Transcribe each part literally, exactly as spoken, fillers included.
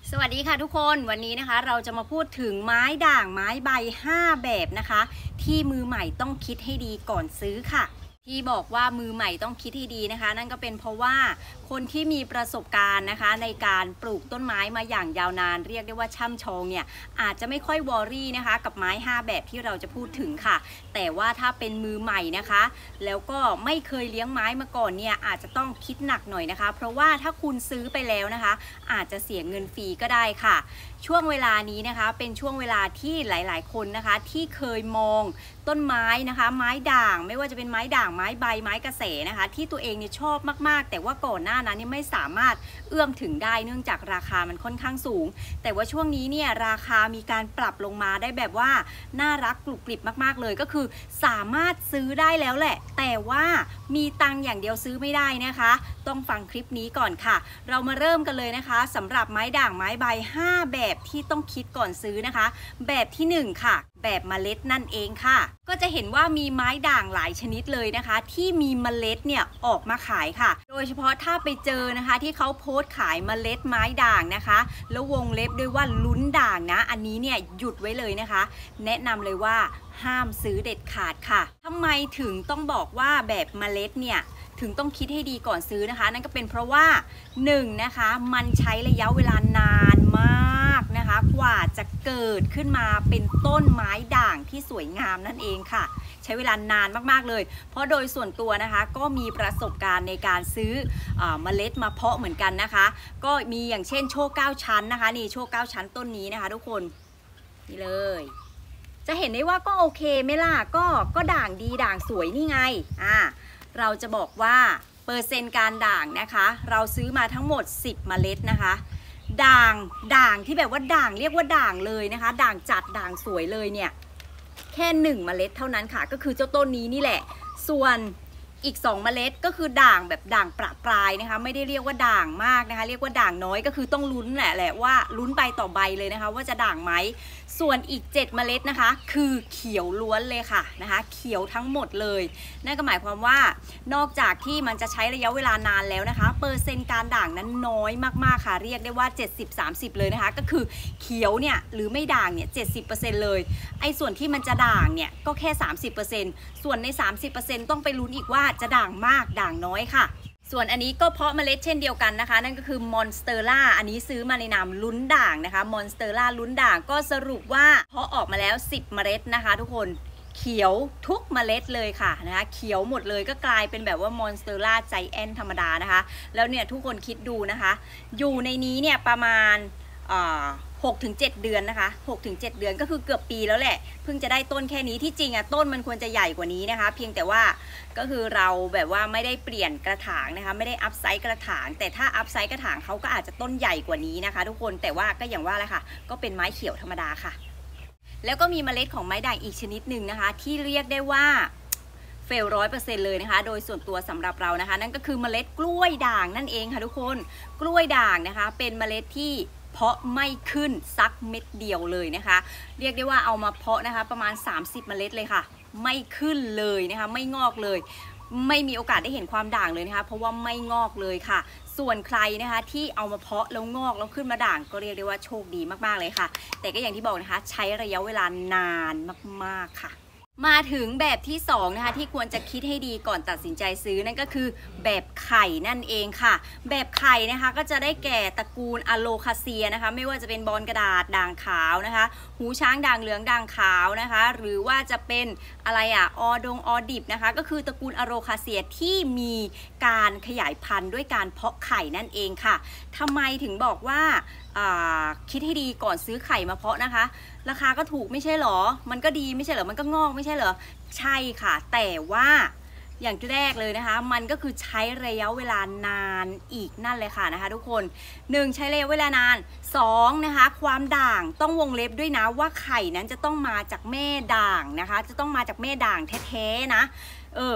สวัสดีค่ะทุกคนวันนี้นะคะเราจะมาพูดถึงไม้ด่างไม้ใบห้าแบบนะคะที่มือใหม่ต้องคิดให้ดีก่อนซื้อค่ะที่บอกว่ามือใหม่ต้องคิดให้ดีนะคะนั่นก็เป็นเพราะว่าคนที่มีประสบการณ์นะคะในการปลูกต้นไม้มาอย่างยาวนานเรียกได้ว่าช่ำชองเนี่ยอาจจะไม่ค่อยวอรี่นะคะกับไม้ห้าแบบที่เราจะพูดถึงค่ะแต่ว่าถ้าเป็นมือใหม่นะคะแล้วก็ไม่เคยเลี้ยงไม้มาก่อนเนี่ยอาจจะต้องคิดหนักหน่อยนะคะเพราะว่าถ้าคุณซื้อไปแล้วนะคะอาจจะเสียเงินฟรีก็ได้ค่ะช่วงเวลานี้นะคะเป็นช่วงเวลาที่หลายๆคนนะคะที่เคยมองต้นไม้นะคะไม้ด่างไม่ว่าจะเป็นไม้ด่างไม้ใบไม้กระแสนะคะที่ตัวเองเนี่ยชอบมากๆแต่ว่าก่อนหน้านั้นเนี่ยไม่สามารถเอื้อมถึงได้เนื่องจากราคามันค่อนข้างสูงแต่ว่าช่วงนี้เนี่ยราคามีการปรับลงมาได้แบบว่าน่ารักกรุบกริบมากๆเลยก็คือสามารถซื้อได้แล้วแหละแต่ว่ามีตังค์อย่างเดียวซื้อไม่ได้นะคะต้องฟังคลิปนี้ก่อนค่ะเรามาเริ่มกันเลยนะคะสำหรับไม้ด่างไม้ใบห้าแบบที่ต้องคิดก่อนซื้อนะคะแบบที่หนึ่งค่ะแบบเมล็ดนั่นเองค่ะก็จะเห็นว่ามีไม้ด่างหลายชนิดเลยนะคะที่มีเมล็ดเนี่ยออกมาขายค่ะโดยเฉพาะถ้าไปเจอนะคะที่เขาโพสต์ขายเมล็ดไม้ด่างนะคะแล้ววงเล็บด้วยว่าลุ้นด่างนะอันนี้เนี่ยหยุดไว้เลยนะคะแนะนำเลยว่าห้ามซื้อเด็ดขาดค่ะทำไมถึงต้องบอกว่าแบบเมล็ดเนี่ยถึงต้องคิดให้ดีก่อนซื้อนะคะนั่นก็เป็นเพราะว่าหนึ่งนะคะมันใช้ระยะเวลานานมากนะคะกว่าจะเกิดขึ้นมาเป็นต้นไม้ด่างที่สวยงามนั่นเองค่ะใช้เวลานานมากๆเลยเพราะโดยส่วนตัวนะคะก็มีประสบการณ์ในการซื้อเมล็ดมาเพาะเหมือนกันนะคะก็มีอย่างเช่นโชคเก้าชั้นนะคะนี่โชคเก้าชั้นต้นนี้นะคะทุกคนนี่เลยจะเห็นได้ว่าก็โอเคไหมล่ะก็ก็ด่างดีด่างสวยนี่ไงอ่าเราจะบอกว่าเปอร์เซ็นต์การด่างนะคะเราซื้อมาทั้งหมดสิบเมล็ดนะคะด่างด่างที่แบบว่าด่างเรียกว่าด่างเลยนะคะด่างจัดด่างสวยเลยเนี่ยแค่หนึ่งเมล็ดเท่านั้นค่ะก็คือเจ้าต้นนี้นี่แหละส่วนอีกสองเมล็ดก็คือด่างแบบด่างประปรายนะคะไม่ได้เรียกว่าด่างมากนะคะเรียกว่าด่างน้อยก็คือต้องลุ้นแหละแหละว่าลุ้นใบต่อใบเลยนะคะว่าจะด่างไหมส่วนอีกเจ็ดเมล็ดนะคะคือเขียวล้วนเลยค่ะนะคะเขียวทั้งหมดเลยนั่นก็หมายความว่านอกจากที่มันจะใช้ระยะเวลานานแล้วนะคะเปอร์เซ็นต์การด่างนั้นน้อยมากๆค่ะเรียกได้ว่า เจ็ดสิบ สามสิบ เลยนะคะก็คือเขียวเนี่ยหรือไม่ด่างเนี่ย เจ็ดสิบเปอร์เซ็นต์ เลยไอ้ส่วนที่มันจะด่างเนี่ยก็แค่ สามสิบเปอร์เซ็นต์ ส่วนใน สามสิบเปอร์เซ็นต์ ต้องไปลุ้นอีกว่าจะด่างมากด่างน้อยค่ะส่วนอันนี้ก็เพาะเมล็ดเช่นเดียวกันนะคะนั่นก็คือมอนสเตอร่าอันนี้ซื้อมาในนามลุ้นด่างนะคะมอนสเตอร่าลุ้นด่างก็สรุปว่าเพาะออกมาแล้วสิบเมล็ดนะคะทุกคนเขียวทุกเมล็ดเลยค่ะนะคะเขียวหมดเลยก็กลายเป็นแบบว่ามอนสเตอร่าใจแอนธรรมดานะคะแล้วเนี่ยทุกคนคิดดูนะคะอยู่ในนี้เนี่ยประมาณหกถึงเจ็ดเดือนนะคะหกถึงเจ็ดเดือนก็คือเกือบปีแล้วแหละเพิ่งจะได้ต้นแค่นี้ที่จริงอ่ะต้นมันควรจะใหญ่กว่านี้นะคะเพียงแต่ว่าก็คือเราแบบว่าไม่ได้เปลี่ยนกระถางนะคะไม่ได้อัพไซส์กระถางแต่ถ้าอัพไซส์กระถางเขาก็อาจจะต้นใหญ่กว่านี้นะคะทุกคนแต่ว่าก็อย่างว่าแหละค่ะก็เป็นไม้เขียวธรรมดาค่ะแล้วก็มีเมล็ดของไม้ด่างอีกชนิดหนึ่งนะคะที่เรียกได้ว่าเฟลร้อยเปอร์เซ็นต์เลยนะคะโดยส่วนตัวสำหรับเรานะคะนั่นก็คือเมล็ดกล้วยด่างนั่นเองค่ะทุกคนกล้วยด่างนะคะเป็นเมล็ดที่เพาะไม่ขึ้นสักเม็ดเดียวเลยนะคะเรียกได้ว่าเอามาเพาะนะคะประมาณสามสิบเมล็ดเลยค่ะไม่ขึ้นเลยนะคะไม่งอกเลยไม่มีโอกาสได้เห็นความด่างเลยนะคะเพราะว่าไม่งอกเลยค่ะส่วนใครนะคะที่เอามาเพาะแล้วงอกแล้วขึ้นมาด่างก็เรียกได้ว่าโชคดีมากๆเลยค่ะแต่ก็อย่างที่บอกนะคะใช้ระยะเวลานานมากๆค่ะมาถึงแบบที่สองนะคะที่ควรจะคิดให้ดีก่อนตัดสินใจซื้อนั่นก็คือแบบไข่นั่นเองค่ะแบบไข่นะคะก็จะได้แก่ตระกูลอะโลคาเซียนะคะไม่ว่าจะเป็นบอนกระดาษด่างขาวนะคะหูช้างด่างเหลืองด่างขาวนะคะหรือว่าจะเป็นอะไรอ่ะออดงออดิบนะคะก็คือตระกูลอะโลคาเซียที่มีการขยายพันธุ์ด้วยการเพาะไข่นั่นเองค่ะทำไมถึงบอกว่าคิดให้ดีก่อนซื้อไข่มาเพาะนะคะราคาก็ถูกไม่ใช่หรอมันก็ดีไม่ใช่เหรอมันก็งอกไม่ใช่เหรอใช่ค่ะแต่ว่าอย่างแรกเลยนะคะมันก็คือใช้ระยะเวลานานอีกนั่นเลยค่ะนะคะทุกคนหนึ่งใช้ระยะเวลานานสองนะคะความด่างต้องวงเล็บด้วยนะว่าไข่นั้นจะต้องมาจากแม่ด่างนะคะจะต้องมาจากแม่ด่างแท้ๆนะเออ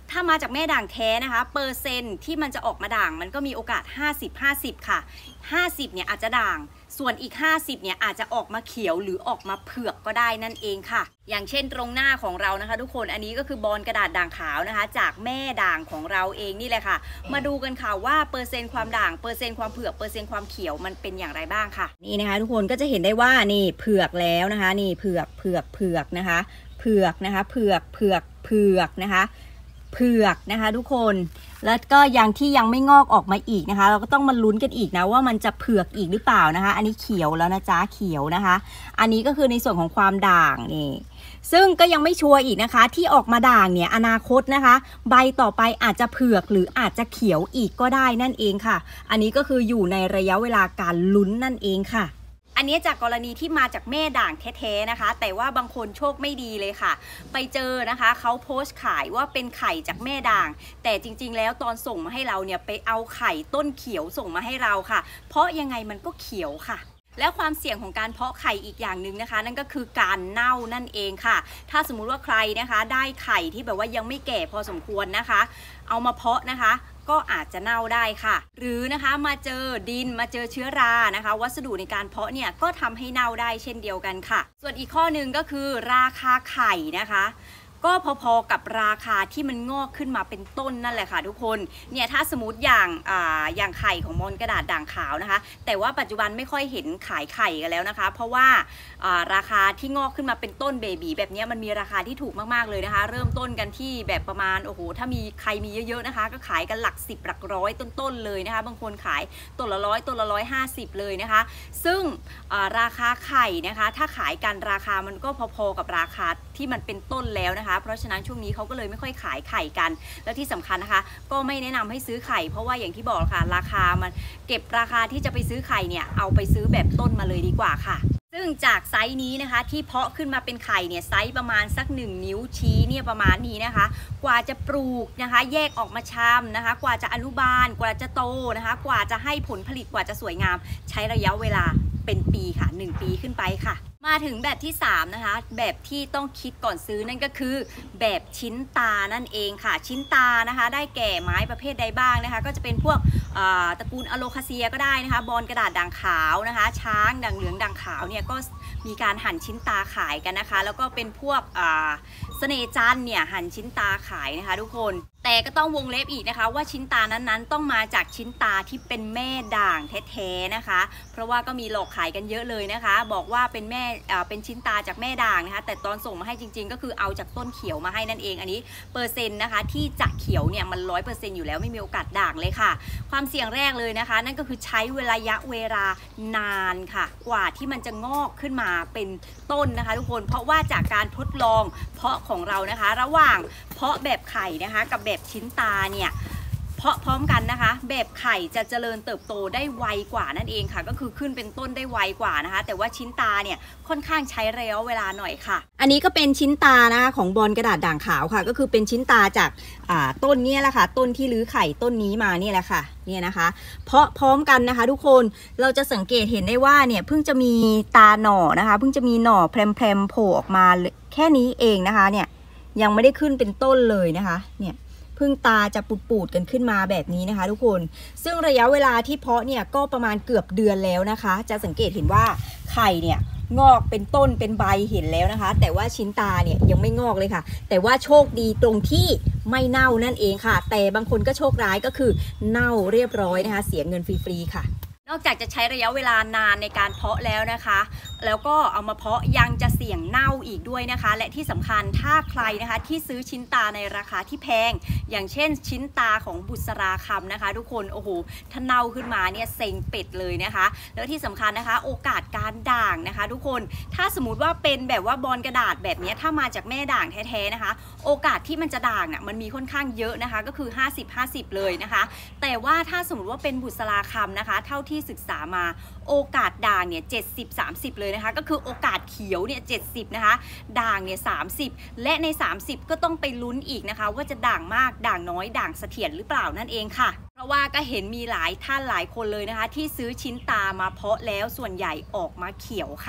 ถ้ามาจากแม่ด่างแท้นะคะเปอร์เซ็นต์ที่มันจะออกมาด่างมันก็มีโอกาสห้าสิบ ห้าสิบค่ะห้าสิบเนี่ยอาจจะด่างส่วนอีกห้าสิบเนี่ยอาจจะออกมาเขียวหรือออกมาเผือกก็ได้นั่นเองค่ะอย่างเช่นตรงหน้าของเรานะคะทุกคนอันนี้ก็คือบอลกระดาษด่างขาวนะคะจากแม่ด่างของเราเองนี่แหละค่ะมาดูกันค่ะว่าเปอร์เซ็นต์ความด่างเปอร์เซ็นต์ความเผือกเปอร์เซ็นต์ความเขียวมันเป็นอย่างไรบ้างค่ะนี่นะคะทุกคนก็จะเห็นได้ว่านี่เผือกแล้วนะคะนี่เผือกเผือกเผือกนะคะเผือกนะคะเผือกเผือกเผือกนะคะเผือกนะคะทุกคนแล้วก็ยังที่ยังไม่งอกออกมาอีกนะคะเราก็ต้องมาลุ้นกันอีกนะว่ามันจะเผือกอีกหรือเปล่านะคะอันนี้เขียวแล้วนะจ๊ะเขียวนะคะอันนี้ก็คือในส่วนของความด่างนี่ซึ่งก็ยังไม่ชัวร์อีกนะคะที่ออกมาด่างเนี่ยอนาคตนะคะใบต่อไปอาจจะเผือกหรืออาจจะเขียวอีกก็ได้นั่นเองค่ะอันนี้ก็คืออยู่ในระยะเวลาการลุ้นนั่นเองค่ะอันนี้จากกรณีที่มาจากแม่ด่างแท้ๆนะคะแต่ว่าบางคนโชคไม่ดีเลยค่ะไปเจอนะคะเขาโพสต์ขายว่าเป็นไข่จากแม่ด่างแต่จริงๆแล้วตอนส่งมาให้เราเนี่ยไปเอาไข่ต้นเขียวส่งมาให้เราค่ะเพราะยังไงมันก็เขียวค่ะแล้วความเสี่ยงของการเพาะไข่อีกอย่างหนึ่งนะคะนั่นก็คือการเน่านั่นเองค่ะถ้าสมมุติว่าใครนะคะได้ไข่ที่แบบว่ายังไม่แก่พอสมควรนะคะเอามาเพาะนะคะก็อาจจะเน่าได้ค่ะหรือนะคะมาเจอดินมาเจอเชื้อรานะคะวัสดุในการเพาะเนี่ยก็ทำให้เน่าได้เช่นเดียวกันค่ะส่วนอีกข้อหนึ่งก็คือราคาไข่นะคะก็พอๆกับราคาที่มันงอกขึ้นมาเป็นต้นนั่นแหละค่ะทุกคนเนี่ยถ้าสมมติอย่างอ่าอย่างไข่ของมอนกระดาษด่างขาวนะคะแต่ว่าปัจจุบันไม่ค่อยเห็นขายไข่กันแล้วนะคะเพราะว่าอ่าราคาที่งอกขึ้นมาเป็นต้นเบบีแบบนี้มันมีราคาที่ถูกมากๆเลยนะคะเริ่มต้นกันที่แบบประมาณโอ้โหถ้ามีใครมีเยอะๆนะคะก็ขายกันหลักสิบหลักร้อยต้นๆเลยนะคะบางคนขายต้นละร้อยต้นละร้อยห้าสิบเลยนะคะซึ่งราคาไข่นะคะถ้าขายกันราคามันก็พอๆกับราคาที่มันเป็นต้นแล้วนะคะเพราะฉะนั้นช่วงนี้เขาก็เลยไม่ค่อยขายไข่กันแล้วที่สำคัญนะคะก็ไม่แนะนำให้ซื้อไข่เพราะว่าอย่างที่บอกค่ะราคามันเก็บราคาที่จะไปซื้อไข่เนี่ยเอาไปซื้อแบบต้นมาเลยดีกว่าค่ะซึ่งจากไซส์นี้นะคะที่เพาะขึ้นมาเป็นไข่เนี่ยไซส์ประมาณสักหนึ่งนิ้วชี้เนี่ยประมาณนี้นะคะกว่าจะปลูกนะคะแยกออกมาชำนะคะกว่าจะอนุบาลกว่าจะโตนะคะกว่าจะให้ผลผลิตกว่าจะสวยงามใช้ระยะเวลาเป็นปีค่ะหนึ่งปีขึ้นไปค่ะมาถึงแบบที่สามนะคะแบบที่ต้องคิดก่อนซื้อนั่นก็คือแบบชิ้นตานั่นเองค่ะชิ้นตานะคะได้แก่ไม้ประเภทใดบ้างนะคะก็จะเป็นพวกตระกูลอะโลคาเซียก็ได้นะคะบอลกระดาษด่างขาวนะคะช้างด่างเหลืองด่างขาวเนี่ยก็มีการหั่นชิ้นตาขายกันนะคะแล้วก็เป็นพวกเสน่ห์จันทร์เนี่ยหั่นชิ้นตาขายนะคะทุกคนแต่ก็ต้องวงเล็บอีกนะคะว่าชิ้นตานั้นๆต้องมาจากชิ้นตาที่เป็นแม่ด่างแท้ๆนะคะเพราะว่าก็มีหลอกขายกันเยอะเลยนะคะบอกว่าเป็นแม่เป็นชิ้นตาจากแม่ด่างนะคะแต่ตอนส่งมาให้จริงๆก็คือเอาจากต้นเขียวมาให้นั่นเองอันนี้เปอร์เซ็นต์นะคะที่จะเขียวเนี่ยมันร้อยเปอร์เซ็นต์อยู่แล้วไม่มีโอกาสด่างเลยค่ะความเสี่ยงแรกเลยนะคะนั่นก็คือใช้เวลาระยะเวลานานค่ะกว่าที่มันจะงอกขึ้นมาเป็นต้นนะคะทุกคนเพราะว่าจากการทดลองเพาะของเรานะคะระหว่างเพาะแบบไข่นะคะกับแบบชิ้นตาเนี่ยเพาะพร้อมกันนะคะแบบไข่จะเจริญเติบโตได้ไวกว่านั่นเองค่ะก็คือขึ้นเป็นต้นได้ไวกว่านะคะแต่ว่าชิ้นตาเนี่ยค่อนข้างใช้ระยะเวลาหน่อยค่ะอันนี้ก็เป็นชิ้นตานะคะของบอลกระดาษด่างขาวค่ะก็คือเป็นชิ้นตาจากต้นนี้แหละค่ะต้นที่ลื้อไข่ต้นนี้มาเนี่ยแหละค่ะเนี่ยนะคะเพาะพร้อมกันนะคะทุกคนเราจะสังเกตเห็นได้ว่าเนี่ยเพิ่งจะมีตาหน่อนะคะเพิ่งจะมีหน่อแพรมๆโผล่ออกมาแค่นี้เองนะคะเนี่ยยังไม่ได้ขึ้นเป็นต้นเลยนะคะเนี่ยพึ่งตาจะปูดๆกันขึ้นมาแบบนี้นะคะทุกคนซึ่งระยะเวลาที่เพาะเนี่ยก็ประมาณเกือบเดือนแล้วนะคะจะสังเกตเห็นว่าไข่เนี่ยงอกเป็นต้นเป็นใบเห็นแล้วนะคะแต่ว่าชิ้นตาเนี่ยยังไม่งอกเลยค่ะแต่ว่าโชคดีตรงที่ไม่เน่านั่นเองค่ะแต่บางคนก็โชคร้ายก็คือเน่าเรียบร้อยนะคะเสียเงินฟรีๆค่ะนอกจากจะใช้ระยะเวลานานในการเพาะแล้วนะคะแล้วก็เอามาเพาะยังจะเสี่ยงเน่าอีกด้วยนะคะและที่สำคัญถ้าใครนะคะที่ซื้อชิ้นตาในราคาที่แพงอย่างเช่นชิ้นตาของบุษราคำนะคะทุกคนโอ้โหถ้าเน่าขึ้นมาเนี่ยเซ็งเป็ดเลยนะคะแล้วที่สำคัญนะคะโอกาสการด่างนะคะทุกคนถ้าสมมติว่าเป็นแบบว่าบอลกระดาษแบบนี้ถ้ามาจากแม่ด่างแท้ๆนะคะโอกาสที่มันจะด่างอ่ะมันมีค่อนข้างเยอะนะคะก็คือ ห้าสิบ ห้าสิบ เลยนะคะแต่ว่าถ้าสมมติว่าเป็นบุษราคำนะคะเท่าที่ศึกษามาโอกาสด่างเนี่ยเจ็ดสิบ สามสิบเลยนะคะก็คือโอกาสเขียวเนี่ยเจ็ดสิบนะคะด่างเนี่ยสามสิบและในสามสิบก็ต้องไปลุ้นอีกนะคะว่าจะด่างมากด่างน้อยด่างเสถียรหรือเปล่านั่นเองค่ะเพราะว่าก็เห็นมีหลายท่านหลายคนเลยนะคะที่ซื้อชิ้นตามาเพาะแล้วส่วนใหญ่ออกมาเขียวค่ะ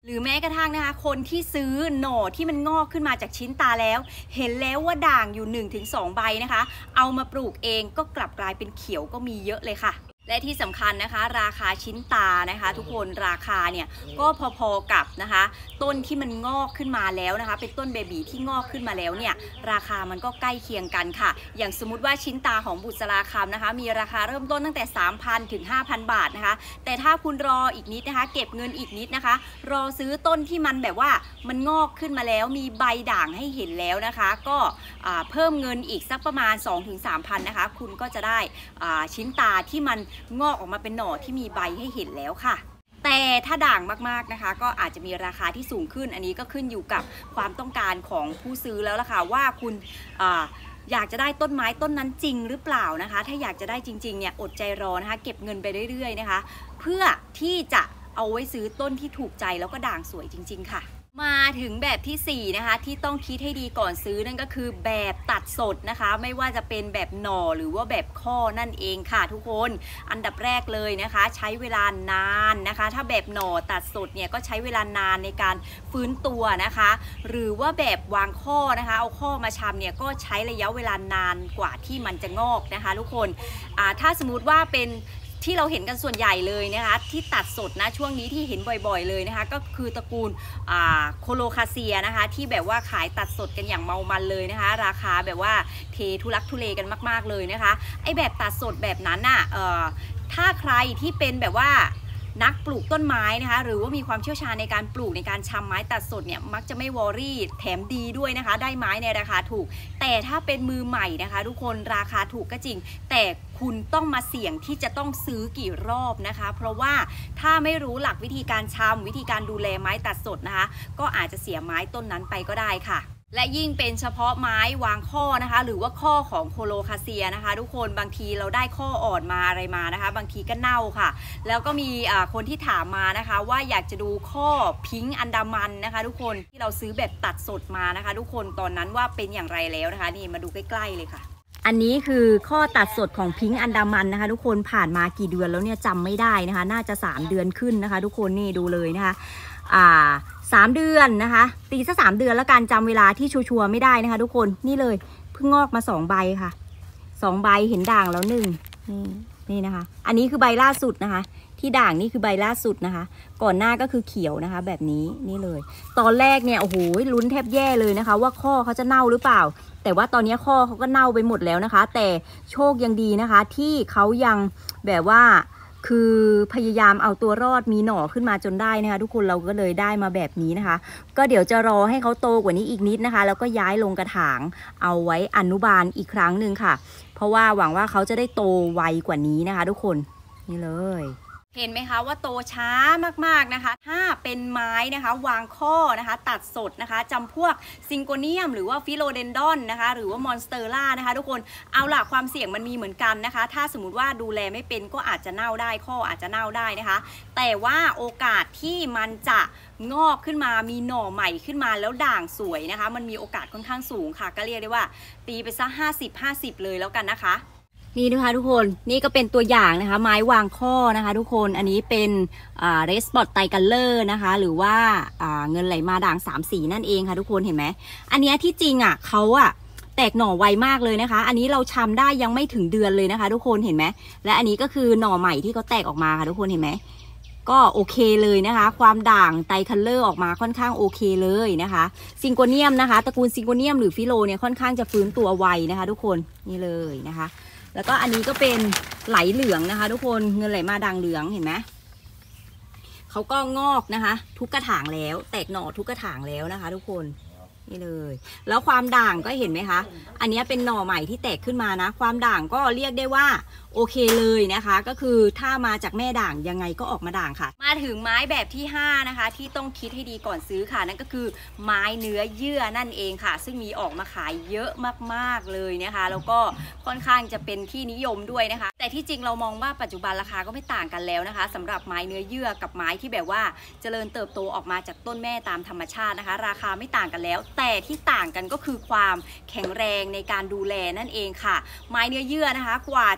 หรือแม้กระทั่งนะคะคนที่ซื้อหน่อที่มันงอกขึ้นมาจากชิ้นตาแล้วเห็นแล้วว่าด่างอยู่ หนึ่งถึงสอง ใบนะคะเอามาปลูกเองก็กลับกลายเป็นเขียวก็มีเยอะเลยค่ะและที่สำคัญนะคะราคาชิ้นตานะคะทุกคนราคาเนี่ยก็พอๆกับนะคะต้นที่มันงอกขึ้นมาแล้วนะคะเป็นต้นเบบีที่งอกขึ้นมาแล้วเนี่ยราคามันก็ใกล้เคียงกันค่ะอย่างสมมุติว่าชิ้นตาของบุษราคำนะคะมีราคาเริ่มต้นตั้งแต่ สามพัน ถึง ห้าพัน บาทนะคะแต่ถ้าคุณรออีกนิดนะคะเก็บเงินอีกนิดนะคะรอซื้อต้นที่มันแบบว่ามันงอกขึ้นมาแล้วมีใบด่างให้เห็นแล้วนะคะก็เพิ่มเงินอีกสักประมาณ สองถึงสามพัน นะคะคุณก็จะได้ชิ้นตาที่มันงอกออกมาเป็นหน่อที่มีใบให้เห็นแล้วค่ะแต่ถ้าด่างมากๆนะคะก็อาจจะมีราคาที่สูงขึ้นอันนี้ก็ขึ้นอยู่กับความต้องการของผู้ซื้อแล้วล่ะค่ะว่าคุณอยากจะได้ต้นไม้ต้นนั้นจริงหรือเปล่านะคะถ้าอยากจะได้จริงๆเนี่ยอดใจรอนะคะเก็บเงินไปเรื่อยๆนะคะเพื่อที่จะเอาไว้ซื้อต้นที่ถูกใจแล้วก็ด่างสวยจริงๆค่ะมาถึงแบบที่สี่นะคะที่ต้องคิดให้ดีก่อนซื้อนั่นก็คือแบบตัดสดนะคะไม่ว่าจะเป็นแบบหน่อหรือว่าแบบข้อนั่นเองค่ะทุกคนอันดับแรกเลยนะคะใช้เวลานานนะคะถ้าแบบหน่อตัดสดเนี่ยก็ใช้เวลานานในการฟื้นตัวนะคะหรือว่าแบบวางข้อนะคะเอาข้อมาชำเนี่ยก็ใช้ระยะเวลานานกว่าที่มันจะงอกนะคะทุกคนอ่าถ้าสมมุติว่าเป็นที่เราเห็นกันส่วนใหญ่เลยนะคะที่ตัดสดนะช่วงนี้ที่เห็นบ่อยๆเลยนะคะก็คือตระกูลโคโลคาเซียนะคะที่แบบว่าขายตัดสดกันอย่างเมามันเลยนะคะราคาแบบว่าเททุลักทุเลกันมากๆเลยนะคะไอแบบตัดสดแบบนั้นน่ะถ้าใครที่เป็นแบบว่านักปลูกต้นไม้นะคะหรือว่ามีความเชี่ยวชาญในการปลูกในการชำไม้ตัดสดเนี่ยมักจะไม่วอรี่แถมดีด้วยนะคะได้ไม้ในราคาถูกแต่ถ้าเป็นมือใหม่นะคะทุกคนราคาถูกก็จริงแต่คุณต้องมาเสี่ยงที่จะต้องซื้อกี่รอบนะคะเพราะว่าถ้าไม่รู้หลักวิธีการชำวิธีการดูแลไม้ตัดสดนะคะก็อาจจะเสียไม้ต้นนั้นไปก็ได้ค่ะและยิ่งเป็นเฉพาะไม้วางข้อนะคะหรือว่าข้อของโคโลคาเซียนะคะทุกคนบางทีเราได้ข้ออ่อนมาอะไรมานะคะบางทีก็เน่าค่ะแล้วก็มีคนที่ถามมานะคะว่าอยากจะดูข้อพิงค์อันดามันนะคะทุกคนที่เราซื้อแบบตัดสดมานะคะทุกคนตอนนั้นว่าเป็นอย่างไรแล้วนะคะนี่มาดูใกล้ๆเลยค่ะอันนี้คือข้อตัดสดของพิงค์อันดามันนะคะทุกคนผ่านมากี่เดือนแล้วเนี่ยจำไม่ได้นะคะน่าจะสามเดือนขึ้นนะคะทุกคนนี่ดูเลยนะคะอ่าสามเดือนนะคะตีซะสามเดือนแล้วกันจำเวลาที่ชัวร์ไม่ได้นะคะทุกคนนี่เลยเพิ่งงอกมาสองใบค่ะสองใบเห็นด่างแล้วหนึ่งนี่นี่นะคะอันนี้คือใบล่าสุดนะคะที่ด่างนี่คือใบล่าสุดนะคะก่อนหน้าก็คือเขียวนะคะแบบนี้นี่เลยตอนแรกเนี่ยโอ้โหลุ้นแทบแย่เลยนะคะว่าข้อเขาจะเน่าหรือเปล่าแต่ว่าตอนนี้ข้อเขาก็เน่าไปหมดแล้วนะคะแต่โชคยังดีนะคะที่เขายังแบบว่าคือพยายามเอาตัวรอดมีหน่อขึ้นมาจนได้นะคะทุกคนเราก็เลยได้มาแบบนี้นะคะก็เดี๋ยวจะรอให้เขาโตกว่านี้อีกนิดนะคะแล้วก็ย้ายลงกระถางเอาไว้อนุบาลอีกครั้งหนึ่งค่ะเพราะว่าหวังว่าเขาจะได้โตไวกว่านี้นะคะทุกคนนี่เลยเห็นไหมคะว่าโตช้ามากๆนะคะถ้าเป็นไม้นะคะวางข้อนะคะตัดสดนะคะจำพวกซิงโกเนียมหรือว่าฟิโลเดนดอนนะคะหรือว่ามอนสเตอร่านะคะทุกคนเอาล่ะความเสี่ยงมันมีเหมือนกันนะคะถ้าสมมติว่าดูแลไม่เป็นก็อาจจะเน่าได้ข้ออาจจะเน่าได้นะคะแต่ว่าโอกาสที่มันจะงอกขึ้นมามีหน่อใหม่ขึ้นมาแล้วด่างสวยนะคะมันมีโอกาสค่อนข้างสูงค่ะก็เรียกได้ว่าตีไปซะห้าสิบ ห้าสิบเลยแล้วกันนะคะนี่นะคะทุกคนนี่ก็เป็นตัวอย่างนะคะไม้วางข้อนะคะทุกคนอันนี้เป็นเรสปอตไตกัลเลอร์นะคะหรือว่าเงินไหลมาด่างสามสีนั่นเองค่ะทุกคนเห็นไหมอันนี้ที่จริงอ่ะเขาอ่ะแตกหน่อไวมากเลยนะคะอันนี้เราชำได้ยังไม่ถึงเดือนเลยนะคะทุกคนเห็นไหมและอันนี้ก็คือหน่อใหม่ที่เขาแตกออกมาค่ะทุกคนเห็นไหมก็โอเคเลยนะคะความด่างไตคัลเลอร์ออกมาค่อนข้างโอเคเลยนะคะซิงโกเนียมนะคะตระกูลซิงโกเนียมหรือฟิโลเนี่ยค่อนข้างจะฟื้นตัวไวนะคะทุกคนนี่เลยนะคะแล้วก็อันนี้ก็เป็นไหลเหลืองนะคะทุกคนเงินไหลมาด่างเหลืองเห็นไหมเขาก็งอกนะคะทุกกระถางแล้วแตกหน่อทุกกระถางแล้วนะคะทุกคนนี่เลยแล้วความด่างก็เห็นไหมคะอันนี้เป็นหน่อใหม่ที่แตกขึ้นมานะความด่างก็เรียกได้ว่าโอเคเลยนะคะก็คือถ้ามาจากแม่ด่างยังไงก็ออกมาด่างค่ะมาถึงไม้แบบที่ห้านะคะที่ต้องคิดให้ดีก่อนซื้อค่ะนั่นก็คือไม้เนื้อเยื่อนั่นเองค่ะซึ่งมีออกมาขายเยอะมากๆเลยนะคะแล้วก็ค่อนข้างจะเป็นที่นิยมด้วยนะคะแต่ที่จริงเรามองว่าปัจจุบันราคาก็ไม่ต่างกันแล้วนะคะสำหรับไม้เนื้อเยื่อกับไม้ที่แบบว่าเจริญเติบโตออกมาจากต้นแม่ตามธรรมชาตินะคะราคาไม่ต่างกันแล้วแต่ที่ต่างกันก็คือความแข็งแรงในการดูแลนั่นเองค่ะไม้เนื้อเยื่อนะคะกว่าจะเอา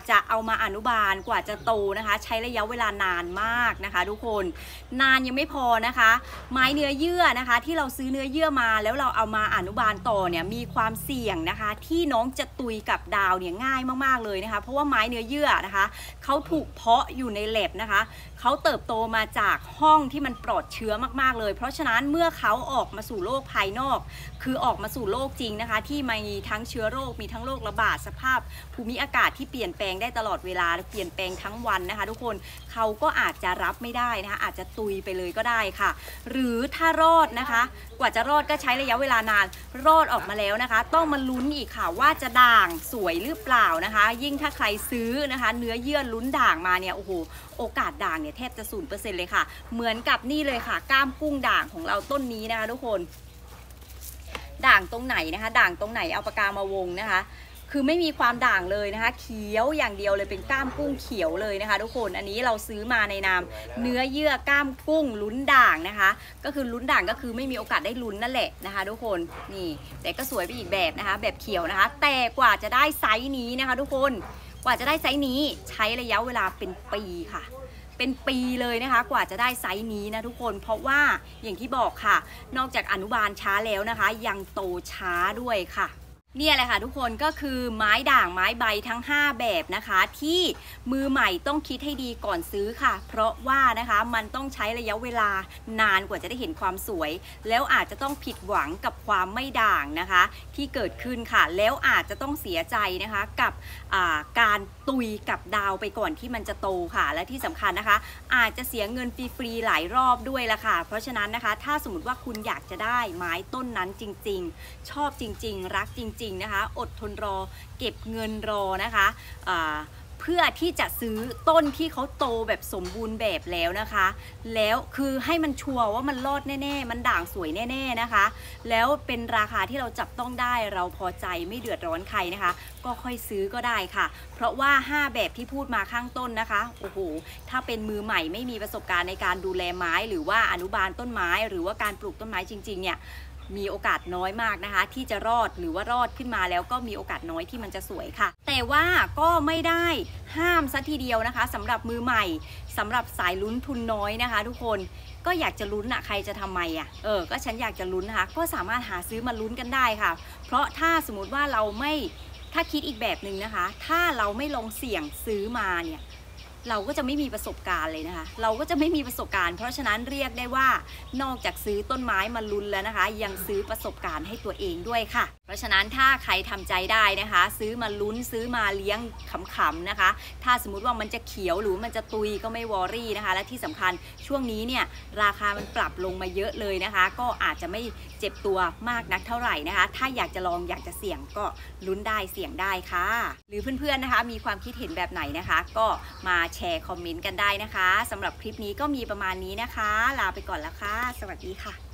มาอนุบาลกว่าจะโตนะคะใช้ระยะเวลานานมากนะคะทุกคนนานยังไม่พอนะคะไม้เนื้อเยื่อนะคะที่เราซื้อเนื้อเยื่อมาแล้วเราเอามาอนุบาลต่อเนี่ยมีความเสี่ยงนะคะที่น้องจะตุยกับดาวเนี่ยง่ายมากๆเลยนะคะเพราะว่าไม้เนื้อเยื่อนะคะเขาถูกเพาะอยู่ในแลบนะคะเขาเติบโตมาจากห้องที่มันปลอดเชื้อมากๆเลยเพราะฉะนั้นเมื่อเขาออกมาสู่โลกภายนอกคือออกมาสู่โลกจริงนะคะที่มีทั้งเชื้อโรคมีทั้งโรคระบาดสภาพภูมิอากาศที่เปลี่ยนแปลงได้ตลอดเวลาเปลี่ยนแปลงทั้งวันนะคะทุกคนเขาก็อาจจะรับไม่ได้นะคะอาจจะตุยไปเลยก็ได้ค่ะหรือถ้ารอดนะคะกว่าจะรอดก็ใช้ระยะเวลานานรอดออกมาแล้วนะคะต้องมาลุ้นอีกค่ะว่าจะด่างสวยหรือเปล่านะคะยิ่งถ้าใครซื้อนะคะเนื้อเยื่อลุ้นด่างมาเนี่ยโอ้โหโอกาสด่างเนี่ยแทบจะศูนย์เปอร์เซ็นต์เลยค่ะเหมือนกับนี่เลยค่ะก้ามกุ้งด่างของเราต้นนี้นะคะทุกคนด่างตรงไหนนะคะด่างตรงไหนเอาปากกามาวงนะคะคือไม่มีความด่างเลยนะคะเขียวอย่างเดียวเลยเป็นก้ามกุ้งเขียวเลยนะคะทุกคนอันนี้เราซื้อมาในนามเนื้อเยื่อก้ามกุ้งลุ้นด่างนะคะก็คือลุ้นด่างก็คือไม่มีโอกาสได้ลุ้นนั่นแหละนะคะทุกคนนี่แต่ก็สวยไปอีกแบบนะคะแบบเขียวนะคะแต่กว่าจะได้ไซส์นี้นะคะทุกคนกว่าจะได้ไซส์นี้ใช้ระยะเวลาเป็นปีค่ะเป็นปีเลยนะคะกว่าจะได้ไซส์นี้นะทุกคนเพราะว่าอย่างที่บอกค่ะนอกจากอนุบาลช้าแล้วนะคะยังโตช้าด้วยค่ะเนี่ยแหละค่ะทุกคนก็คือไม้ด่างไม้ใบทั้งห้าแบบนะคะที่มือใหม่ต้องคิดให้ดีก่อนซื้อค่ะเพราะว่านะคะมันต้องใช้ระยะเวลานานกว่าจะได้เห็นความสวยแล้วอาจจะต้องผิดหวังกับความไม่ด่างนะคะที่เกิดขึ้นค่ะแล้วอาจจะต้องเสียใจนะคะกับการตุยกับดาวไปก่อนที่มันจะโตค่ะและที่สำคัญนะคะอาจจะเสียเงินฟรีๆหลายรอบด้วยละค่ะเพราะฉะนั้นนะคะถ้าสมมติว่าคุณอยากจะได้ไม้ต้นนั้นจริงๆชอบจริงๆรักจริงจริงนะคะอดทนรอเก็บเงินรอนะคะเพื่อที่จะซื้อต้นที่เขาโตแบบสมบูรณ์แบบแล้วนะคะแล้วคือให้มันชัวร์ว่ามันรอดแน่ๆมันด่างสวยแน่ๆนะคะแล้วเป็นราคาที่เราจับต้องได้เราพอใจไม่เดือดร้อนใครนะคะก็ค่อยซื้อก็ได้ค่ะเพราะว่าห้าแบบที่พูดมาข้างต้นนะคะโอ้โหถ้าเป็นมือใหม่ไม่มีประสบการณ์ในการดูแลไม้หรือว่าอนุบาลต้นไม้หรือว่าการปลูกต้นไม้จริงๆเนี่ยมีโอกาสน้อยมากนะคะที่จะรอดหรือว่ารอดขึ้นมาแล้วก็มีโอกาสน้อยที่มันจะสวยค่ะแต่ว่าก็ไม่ได้ห้ามซะทีเดียวนะคะสำหรับมือใหม่สำหรับสายลุ้นทุนน้อยนะคะทุกคนก็อยากจะลุ้นอะใครจะทำไมอะเออก็ฉันอยากจะลุ้นนะคะก็สามารถหาซื้อมาลุ้นกันได้ค่ะเพราะถ้าสมมติว่าเราไม่ถ้าคิดอีกแบบหนึ่งนะคะถ้าเราไม่ลองเสี่ยงซื้อมาเนี่ยเราก็จะไม่มีประสบการณ์เลยนะคะเราก็จะไม่มีประสบการณ์เพราะฉะนั้นเรียกได้ว่านอกจากซื้อต้นไม้มาลุ้นแล้วนะคะยังซื้อประสบการณ์ให้ตัวเองด้วยค่ะเพราะฉะนั้นถ้าใครทำใจได้นะคะซื้อมาลุ้นซื้อมาเลี้ยงขำๆนะคะถ้าสมมุติว่ามันจะเขียวหรือมันจะตุยก็ไม่วอรี่นะคะและที่สำคัญช่วงนี้เนี่ยราคามันปรับลงมาเยอะเลยนะคะก็อาจจะไม่เจ็บตัวมากนักเท่าไหร่นะคะถ้าอยากจะลองอยากจะเสี่ยงก็ลุ้นได้เสี่ยงได้ค่ะหรือเพื่อนๆนะคะมีความคิดเห็นแบบไหนนะคะก็มาแชร์คอมเมนต์กันได้นะคะสำหรับคลิปนี้ก็มีประมาณนี้นะคะลาไปก่อนแล้วค่ะสวัสดีค่ะ